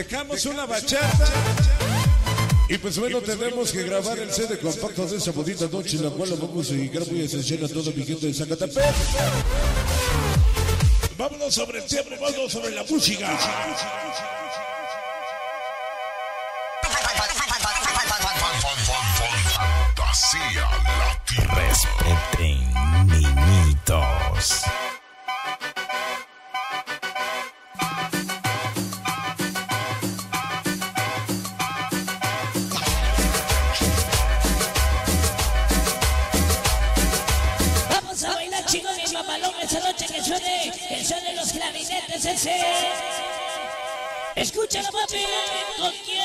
Dejamos una bachata. Y pues bueno, tenemos que grabar el CD compacto de esa bonita noche, la cual lo vamos a dedicar muy esencial a toda mi gente de Zacatepec. Vámonos sobre el tiempo, vámonos sobre la música. Fantasía Latina. Respeten, niñitos. Vamos a bailar, chicos, mi mamalón esa noche que suene los clarinetes ese. Escúchalo, papi, ¿con quién?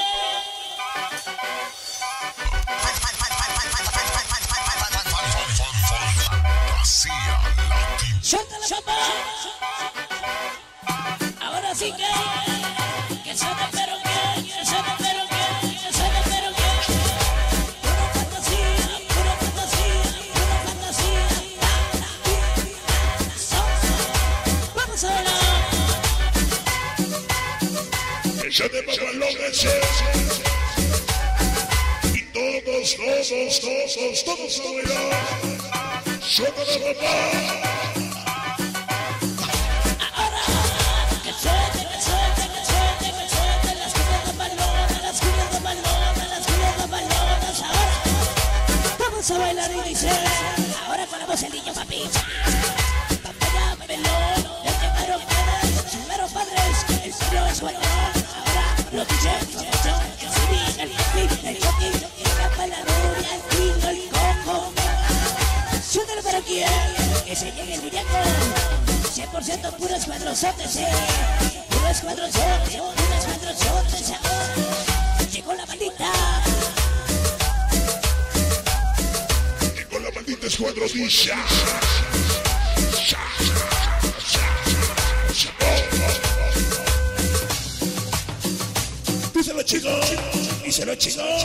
¡Suéltala, papá! Ahora sí que suene pero bien, que suene pero bien, que suene pero bien. Pura fantasía, pura fantasía, pura fantasía. Vamos a bailar. Ella de mamalón ese. Y todos a bailar. ¡Suéltala, papá! Vamos a bailar y dice, ahora con la voz el niño papi. Papaya, melón, el que mero quieres, sus meros padres, el serio es bueno. Ahora lo dice, el CD, el papi, el jockey, la palaruria, el tino, el coco. Suéltalo para quien, que se llegue el muñeco. 100% puro escuadronzote, sí. Puro escuadronzote, puro escuadronzote, ahora. Llegó la maldita. Escuadronilla. Díselo, chicos. Díselo, chicos.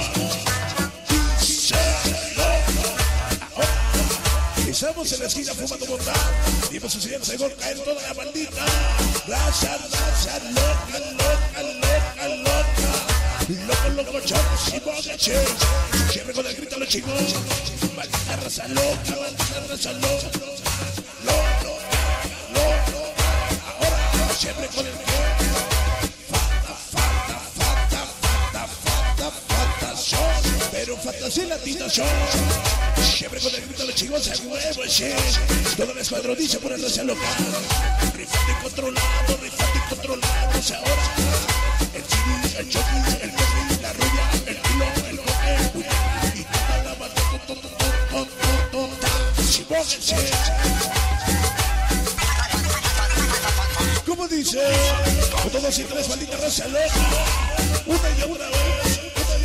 Estamos en la esquina fumando bondad. Vimos sus señores de gol caer toda la maldita. Raza, loca, loca, loca, loca. Loco, chocos y bogaches. Siempre con el grito a los chicos. Maldita raza loca, loco. Ahora, siempre con el que. Falta, son. Pero fantasía latina son. Siempre con el grito a los chicos a huevo, che. Toda la escuadrón dice por el raza loca. Rifante y controlado, ahora. El chili, el choqui, el coqui, la rubia, el kilo, el coque, y toda la banda, chibóquense. ¿Cómo dice? Con todos y tres malditas raza loca. Una y otra vez.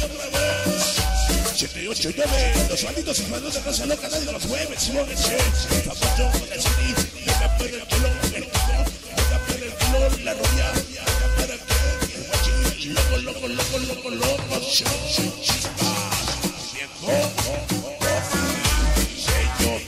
7, 8, 9. Los malditos hermanos de raza loca, nadie los mueve, chibóquense. Famoso con el CD, deja por el kilo, el kilo, deja por el kilo, la rubia, deja por el kilo. Loco, chispa, viejo, sello,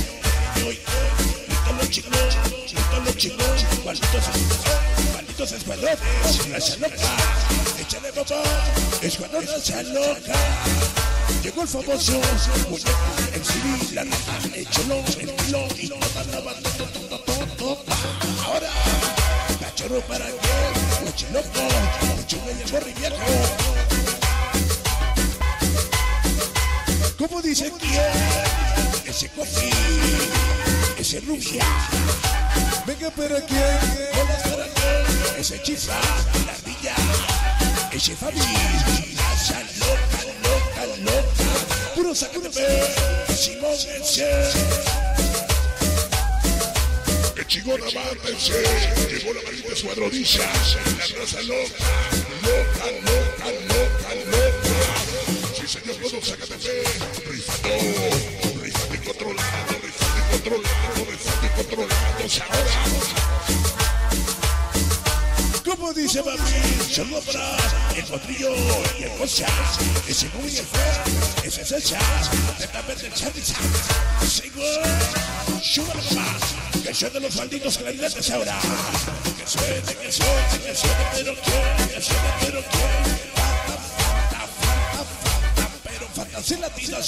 los chicos, malditos escuadrones, raza loca, échale papá, escuadrón raza loca. Llegó el famoso muñeco, el CD, la rata, el cholo, el kilo, y toda la banda, ahora, cachorro para que, loco, chulo y el borri viejo. ¿Cómo dice quién? Ese coffee, ese rubia. Venga para quién, hola para quién. Ese chifra, la ardilla, ese Fabi. Raza loca. Puro Zacatepec, Simón ese. El chingón avántense, llegó la maldita escuadronilla, la raza loca. Sí señor, todo Zacatepec, rifando y controlado, ahora. ¿Cómo dice papi? Saludos para el potrillo y el Cocha, ese muy y el Fer, ese Cecha, atentamente el Charliza, sigo, súbalo más, que yo de los malditos clarinetes ahora. pero quién. Pero fantasía latina,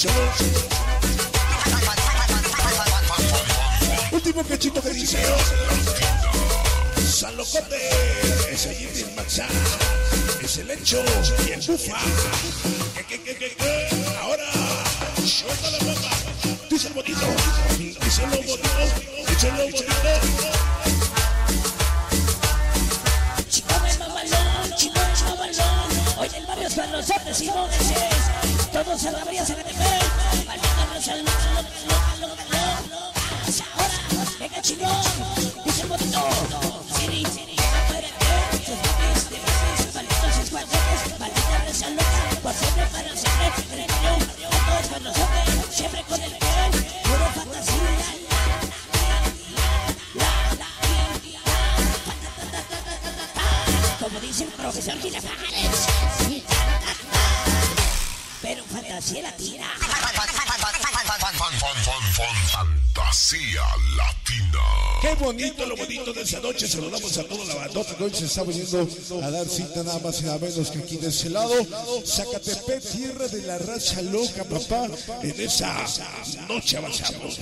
último cachito que dice San Locote, ese Jimmy Maxa, ese Lecho y el Bufa. Ahora, suelta la boca, dice el bonito, dice lo bonito, dice lo bonito. Chico es mamalón, hoy el barrio es para los hombres y moneses, todos a la bría se meten, maldita no se lo. Ahora, venga chingón, dice el bonito, Siri, sus papis de veces, malditos escuadrones, maldita no se lo. Por siempre, para siempre, en el mío, a todos con nosotros, siempre con el bien, puro fantasía. Como dice el profesor Girafales, pero fantasía latina. Fantasía latina. Qué bonito lo bonito de esa noche. Saludamos a toda la bandota que hoy se está viniendo a dar cita nada más y nada menos que aquí de ese lado. Zacatepec, tierra de la raza loca, papá. En esa noche avanzamos.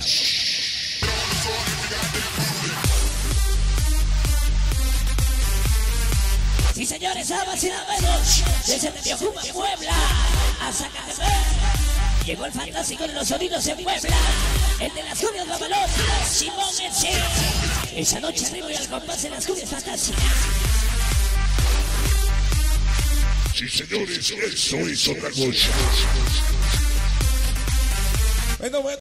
Sí, señores, amas y menos, desde Mediojuma, Puebla, a Zacatepec. Llegó el fantástico de los sonidos en Puebla, el de las cumbias babalonas, Simón MC. Esa noche arriba y al compás de las cumbias fantásticas. Sí, señores, eso es otra cosa. Bueno,